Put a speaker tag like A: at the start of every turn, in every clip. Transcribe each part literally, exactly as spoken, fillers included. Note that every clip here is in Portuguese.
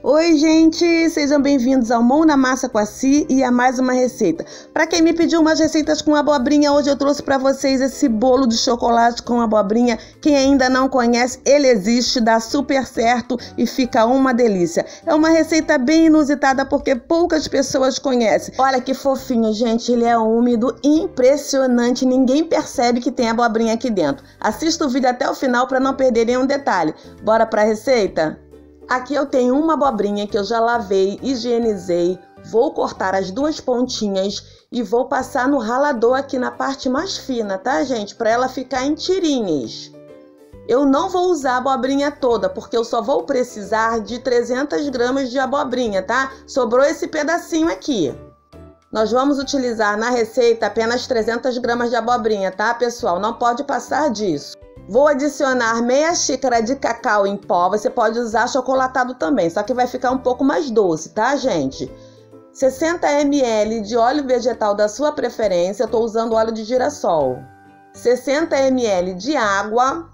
A: Oi gente, sejam bem-vindos ao Mão na Massa com a Si e a mais uma receita. Para quem me pediu umas receitas com abobrinha, hoje eu trouxe para vocês esse bolo de chocolate com abobrinha. Quem ainda não conhece, ele existe, dá super certo e fica uma delícia. É uma receita bem inusitada porque poucas pessoas conhecem. Olha que fofinho, gente, ele é úmido, impressionante, ninguém percebe que tem abobrinha aqui dentro. Assista o vídeo até o final para não perder nenhum detalhe. Bora para a receita? Aqui eu tenho uma abobrinha que eu já lavei, higienizei, vou cortar as duas pontinhas e vou passar no ralador aqui na parte mais fina, tá, gente? Para ela ficar em tirinhas. Eu não vou usar a abobrinha toda, porque eu só vou precisar de trezentas gramas de abobrinha, tá? Sobrou esse pedacinho aqui. Nós vamos utilizar na receita apenas trezentas gramas de abobrinha, tá, pessoal? Não pode passar disso. Vou adicionar meia xícara de cacau em pó, você pode usar chocolatado também, só que vai ficar um pouco mais doce, tá, gente? sessenta mililitros de óleo vegetal da sua preferência, eu tô usando óleo de girassol. sessenta mililitros de água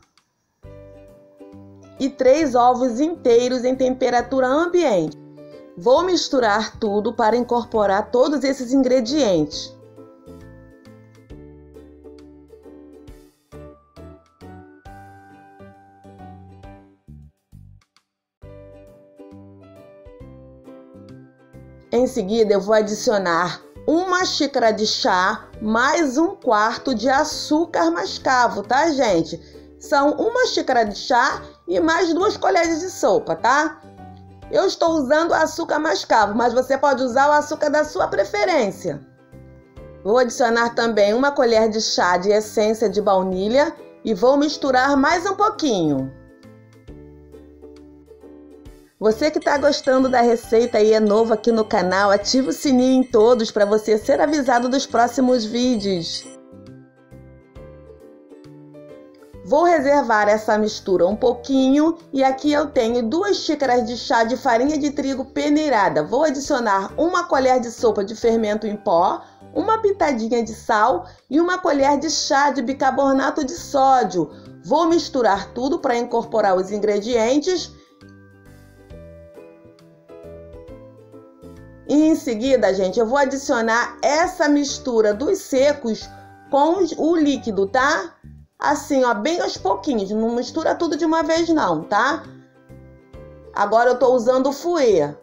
A: e três ovos inteiros em temperatura ambiente. Vou misturar tudo para incorporar todos esses ingredientes. Em seguida, eu vou adicionar uma xícara de chá mais um quarto de açúcar mascavo, tá, gente? São uma xícara de chá e mais duas colheres de sopa, tá? Eu estou usando açúcar mascavo, mas você pode usar o açúcar da sua preferência. Vou adicionar também uma colher de chá de essência de baunilha e vou misturar mais um pouquinho. Você que está gostando da receita e é novo aqui no canal, ativa o sininho em todos para você ser avisado dos próximos vídeos. Vou reservar essa mistura um pouquinho e aqui eu tenho duas xícaras de chá de farinha de trigo peneirada. Vou adicionar uma colher de sopa de fermento em pó, uma pitadinha de sal e uma colher de chá de bicarbonato de sódio. Vou misturar tudo para incorporar os ingredientes. E em seguida, gente, eu vou adicionar essa mistura dos secos com o líquido, tá? Assim, ó, bem aos pouquinhos, não mistura tudo de uma vez não, tá? Agora eu tô usando o fouet.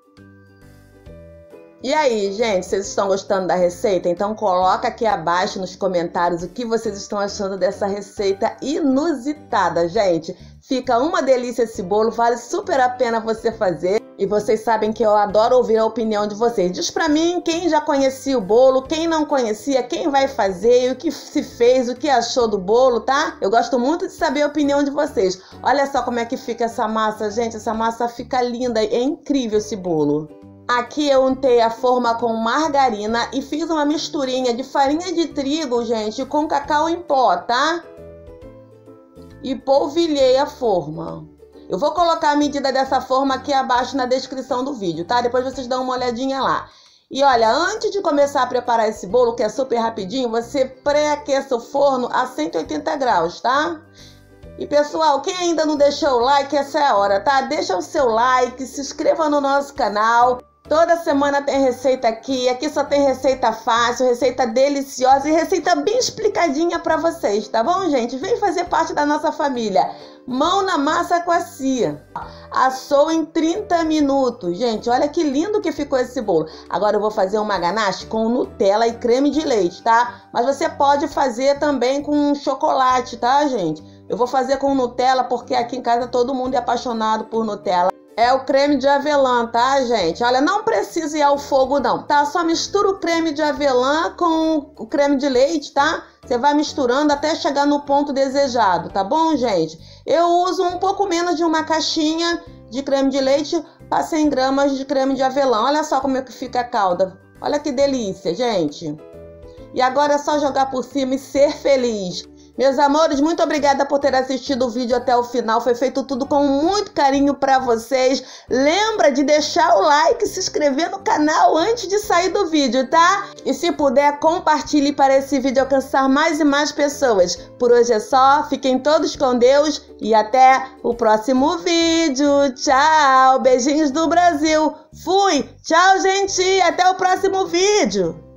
A: E aí, gente, vocês estão gostando da receita? Então coloca aqui abaixo nos comentários o que vocês estão achando dessa receita inusitada, gente. Fica uma delícia esse bolo, vale super a pena você fazer. E vocês sabem que eu adoro ouvir a opinião de vocês. Diz pra mim quem já conhecia o bolo, quem não conhecia, quem vai fazer, o que se fez, o que achou do bolo, tá? Eu gosto muito de saber a opinião de vocês. Olha só como é que fica essa massa, gente. Essa massa fica linda, é incrível esse bolo. Aqui eu untei a forma com margarina e fiz uma misturinha de farinha de trigo, gente, com cacau em pó, tá? E polvilhei a forma. Eu vou colocar a medida dessa forma aqui abaixo na descrição do vídeo, tá? Depois vocês dão uma olhadinha lá. E olha, antes de começar a preparar esse bolo, que é super rapidinho, você pré-aqueça o forno a cento e oitenta graus, tá? E pessoal, quem ainda não deixou o like, essa é a hora, tá? Deixa o seu like, se inscreva no nosso canal. Toda semana tem receita aqui, aqui só tem receita fácil, receita deliciosa e receita bem explicadinha pra vocês, tá bom, gente? Vem fazer parte da nossa família. Mão na massa com a Cia. Assou em trinta minutos. Gente, olha que lindo que ficou esse bolo. Agora eu vou fazer uma ganache com Nutella e creme de leite, tá? Mas você pode fazer também com chocolate, tá, gente? Eu vou fazer com Nutella porque aqui em casa todo mundo é apaixonado por Nutella. É o creme de avelã, tá, gente? Olha, não precisa ir ao fogo, não, tá? Só mistura o creme de avelã com o creme de leite, tá? Você vai misturando até chegar no ponto desejado, tá bom, gente? Eu uso um pouco menos de uma caixinha de creme de leite para cem gramas de creme de avelã. Olha só como é que fica a calda. Olha que delícia, gente. E agora é só jogar por cima e ser feliz. Meus amores, muito obrigada por ter assistido o vídeo até o final. Foi feito tudo com muito carinho para vocês. Lembra de deixar o like e se inscrever no canal antes de sair do vídeo, tá? E se puder, compartilhe para esse vídeo alcançar mais e mais pessoas. Por hoje é só. Fiquem todos com Deus e até o próximo vídeo. Tchau! Beijinhos do Brasil. Fui! Tchau, gente! Até o próximo vídeo!